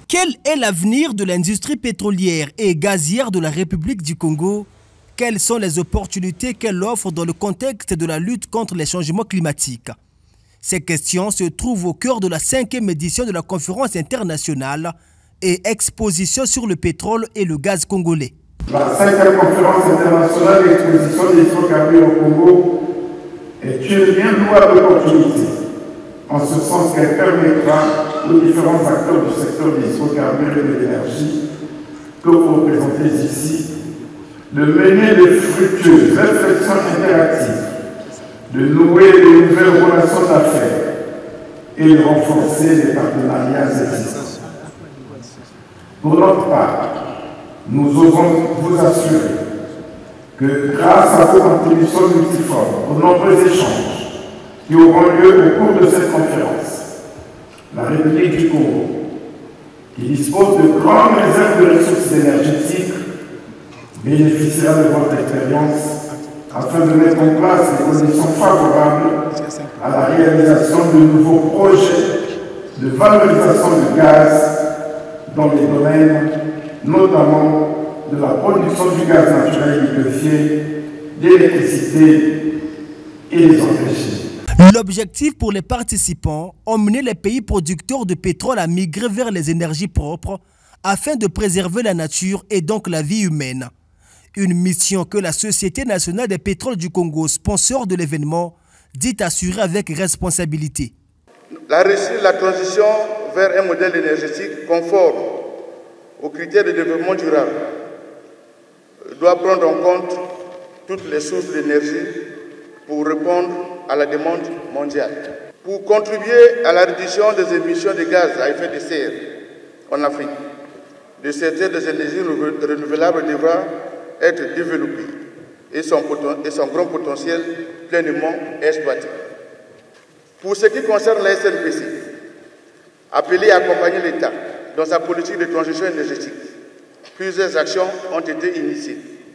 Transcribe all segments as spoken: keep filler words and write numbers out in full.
Quel est l'avenir de l'industrie pétrolière et gazière de la République du Congo? Quelles sont les opportunités qu'elle offre dans le contexte de la lutte contre les changements climatiques? Ces questions se trouvent au cœur de la cinquième édition de la conférence internationale et exposition sur le pétrole et le gaz congolais. La cinquième conférence internationale d'exposition des hydrocarbures au Congo est une bien louable opportunité, en ce sens qu'elle permettra aux différents acteurs du secteur des hydrocarbures et de l'énergie que vous représentez ici de mener de fructueuses réflexions interactives, de nouer de nouvelles relations d'affaires et de renforcer les partenariats existants. Pour notre part, nous osons vous assurer que grâce à vos contributions multiformes, aux nombreux échanges qui auront lieu au cours de cette conférence, la République du Congo, qui dispose de grandes réserves de ressources énergétiques, bénéficiera de votre expérience afin de mettre en place les conditions favorables à la réalisation de nouveaux projets de valorisation de gaz dans les domaines notamment de la production du gaz naturel liquéfié, d'électricité et des engrais. L'objectif pour les participants, emmener les pays producteurs de pétrole à migrer vers les énergies propres afin de préserver la nature et donc la vie humaine. Une mission que la Société nationale des pétroles du Congo, sponsor de l'événement, dit assurer avec responsabilité. La réussite de la transition vers un modèle énergétique conforme aux critères de développement durable doit prendre en compte toutes les sources d'énergie pour répondre à la demande mondiale. Pour contribuer à la réduction des émissions de gaz à effet de serre en Afrique, le secteur des énergies renouvelables devra être développé et son, et son grand potentiel pleinement exploité. Pour ce qui concerne la S N P C, appelée à accompagner l'État dans sa politique de transition énergétique, plusieurs actions ont été initiées,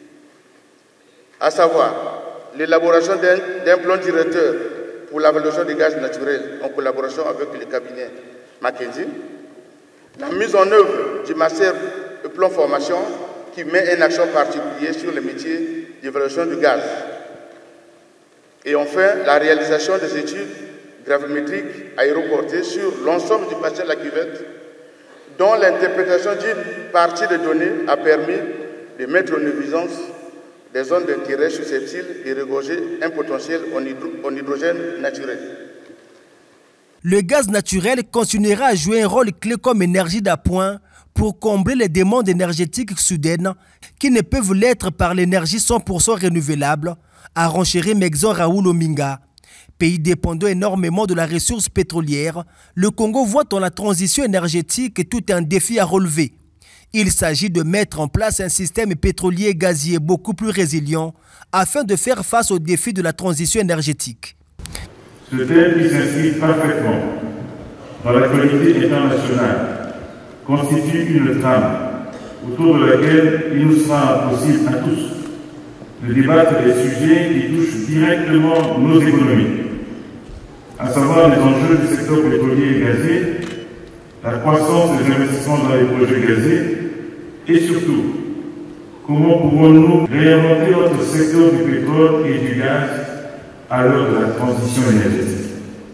à savoir l'élaboration d'un plan directeur pour la valorisation des gaz naturels en collaboration avec le cabinet McKinsey, la mise en œuvre du master plan formation qui met un accent particulier sur les métiers d'évaluation du gaz, et enfin la réalisation des études gravimétriques aéroportées sur l'ensemble du bassin de la cuvette, dont l'interprétation d'une partie des données a permis de mettre en évidence des zones d'intérêt susceptibles de regorger un potentiel en, hydro en hydrogène naturel. Le gaz naturel continuera à jouer un rôle clé comme énergie d'appoint pour combler les demandes énergétiques soudaines qui ne peuvent l'être par l'énergie cent pour cent renouvelable, a renchéri Mexon Raoul Ominga. Pays dépendant énormément de la ressource pétrolière, le Congo voit dans la transition énergétique tout un défi à relever. Il s'agit de mettre en place un système pétrolier et gazier beaucoup plus résilient afin de faire face aux défis de la transition énergétique. Ce thème qui s'inscrit parfaitement dans l'actualité internationale constitue une trame autour de laquelle il nous sera possible à tous de débattre des sujets qui touchent directement nos économies, à savoir les enjeux du secteur pétrolier et gazier, la croissance des investissements dans les projets gaziers et surtout, comment pouvons-nous réinventer notre secteur du pétrole et du gaz à l'heure de la transition énergétique.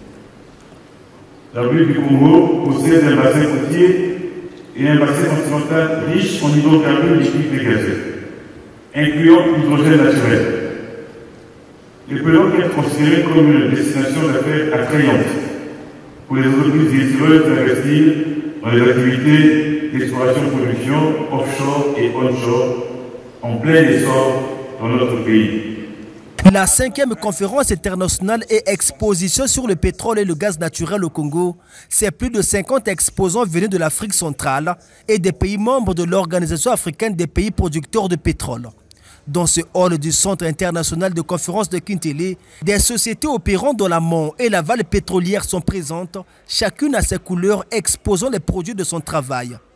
La République du Congo possède un bassin côtier et un bassin continental riche en hydrocarbures liquides et gazeux, incluant l'hydrogène naturel. Il peut donc être considéré comme une destination d'affaires attrayante pour les entreprises désireuses d'investir dans les activités d'exploration-production offshore et onshore en plein essor dans notre pays. La cinquième conférence internationale et exposition sur le pétrole et le gaz naturel au Congo, c'est plus de cinquante exposants venus de l'Afrique centrale et des pays membres de l'Organisation africaine des pays producteurs de pétrole. Dans ce hall du Centre international de conférence de Kintélé, des sociétés opérant dans l'amont et l'aval pétrolière sont présentes, chacune à ses couleurs exposant les produits de son travail.